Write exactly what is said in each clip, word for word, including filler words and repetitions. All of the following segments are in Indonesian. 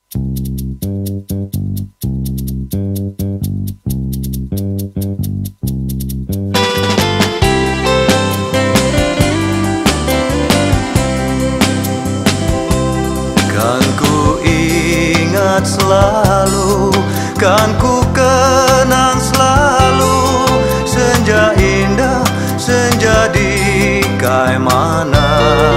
Kan ku ingat selalu, kan ku kenang selalu senja indah, senja di Kaimana.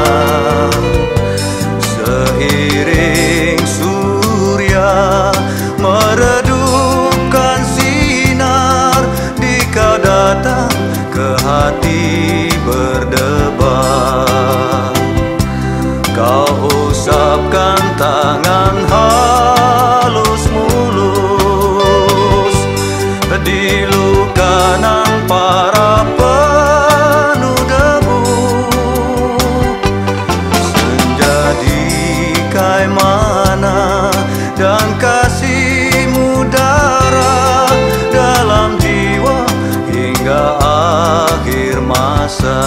Seiring surya meredupkan sinar, di kau datang ke hati berdebar. Kau usapkan tangan halus mulus di luka nan para penuh debu. Senja di Kaimana dan kasihmu darah dalam jiwa hingga akhir masa.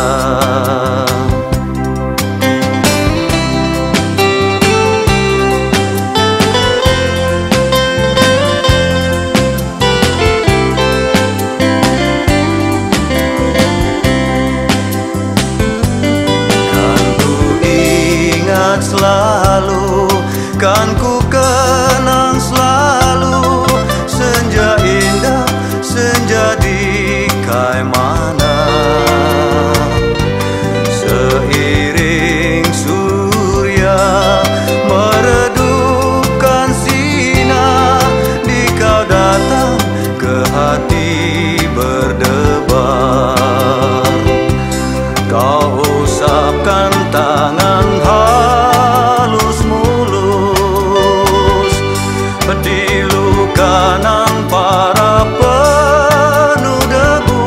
Selalu kan ku kenang selalu senja indah, senja di Kaimana. Seiring surya meredupkan sinar, di kau datang ke hati berdebar. Kau usapkan tangan halus mulus di luka nan para penuh debu.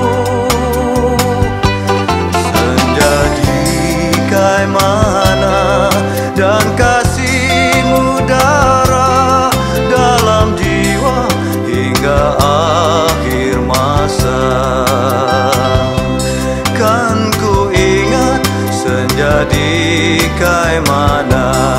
Senja di Kaimana dan kasihmu darah dalam jiwa hingga akhir masa. Kan ku ingat senja di Kaimana.